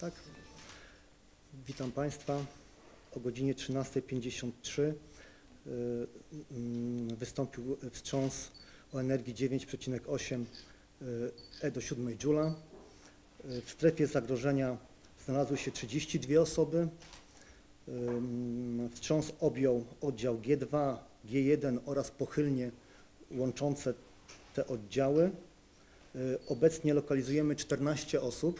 Tak. Witam Państwa. O godzinie 13:53 wystąpił wstrząs o energii 9,8 E do 7 Joula. W strefie zagrożenia znalazły się 32 osoby. Wstrząs objął oddział G2, G1 oraz pochylnie łączące te oddziały. Obecnie lokalizujemy 14 osób.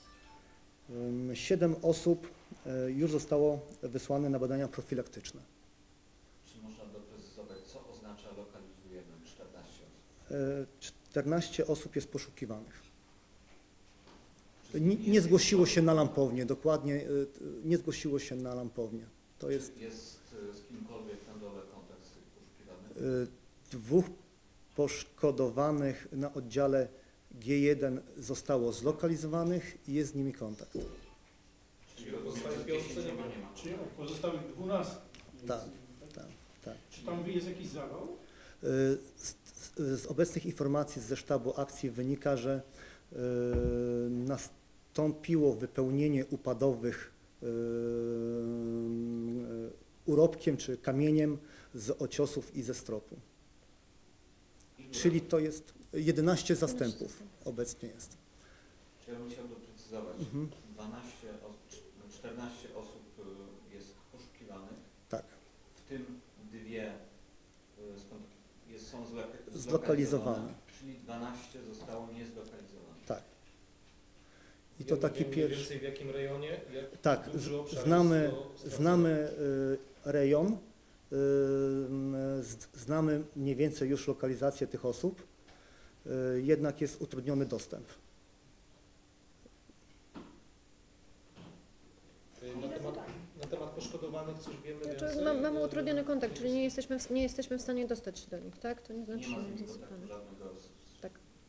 7 osób już zostało wysłane na badania profilaktyczne. Czy można doprecyzować, co oznacza lokalizujemy 14 osób? 14 osób jest poszukiwanych. Nie zgłosiło się na Lampownię, dokładnie nie zgłosiło się na Lampownię. To jest, jest z kimkolwiek na dole kontakt z tych poszukiwanych? 2 poszkodowanych na oddziale G1 zostało zlokalizowanych i jest z nimi kontakt. Czyli nie ma. Czyli pozostałych 12? Tak. Czy tam jest jakiś zawał? Z obecnych informacji ze sztabu akcji wynika, że nastąpiło wypełnienie upadowych urobkiem czy kamieniem z ociosów i ze stropu. Czyli to jest 11 zastępów obecnie jest. Czy ja bym chciał doprecyzować, 14 osób jest poszukiwanych, Tak. w tym 2 są Zlokalizowane. Czyli 12 zostało niezlokalizowanych. Tak. I to taki pierwszy. Więcej w jakim rejonie? Jak Tak, duży obszar znamy rejon, znamy mniej więcej już lokalizację tych osób, jednak jest utrudniony dostęp. Na temat poszkodowanych coś wiemy Znaczy, więcej? mamy utrudniony kontakt, czyli nie jesteśmy w stanie dostać się do nich, tak? To nie znaczy, Nie ma że z nie nimi zasypane. kontaktu żadnego Tak.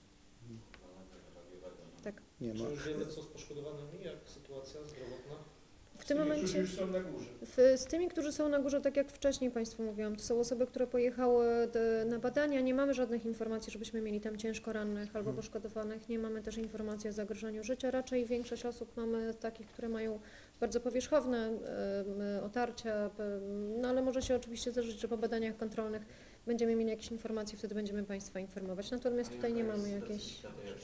Tak. Nie Czy ma. już wiemy, co z poszkodowanymi? Jak sytuacja zdrowotna? W tym momencie Już są na górze. z tymi, którzy są na górze, tak jak wcześniej Państwu mówiłam, to są osoby, które pojechały na badania. Nie mamy żadnych informacji, żebyśmy mieli tam ciężko rannych albo poszkodowanych. Nie mamy też informacji o zagrożeniu życia. Raczej większość osób mamy takich, które mają bardzo powierzchowne otarcia, no ale może się oczywiście zdarzyć, że po badaniach kontrolnych będziemy mieli jakieś informacje, wtedy będziemy Państwa informować. Natomiast tutaj nie mamy jakiejś...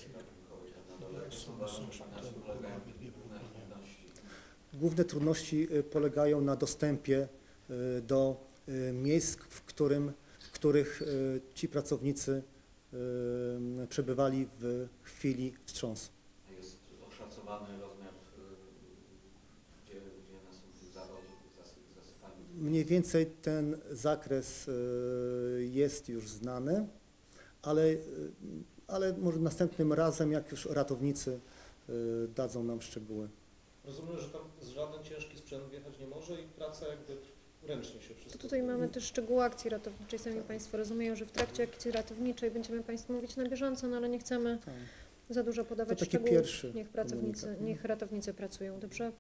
Główne trudności polegają na dostępie do miejsc, w których ci pracownicy przebywali w chwili wstrząsu. Jest oszacowany rozmiar, gdzie nastąpił zawał zasypania? Mniej więcej ten zakres jest już znany, ale może następnym razem, jak już ratownicy dadzą nam szczegóły. Rozumiem, że tam żaden ciężki sprzęt wjechać nie może i praca jakby ręcznie się wszystko... Tutaj mamy też szczegóły akcji ratowniczej. Sami Państwo rozumieją, że w trakcie akcji ratowniczej będziemy Państwu mówić na bieżąco, no ale nie chcemy za dużo podawać To taki szczegółów. pierwszy Niech ratownicy pracują, dobrze?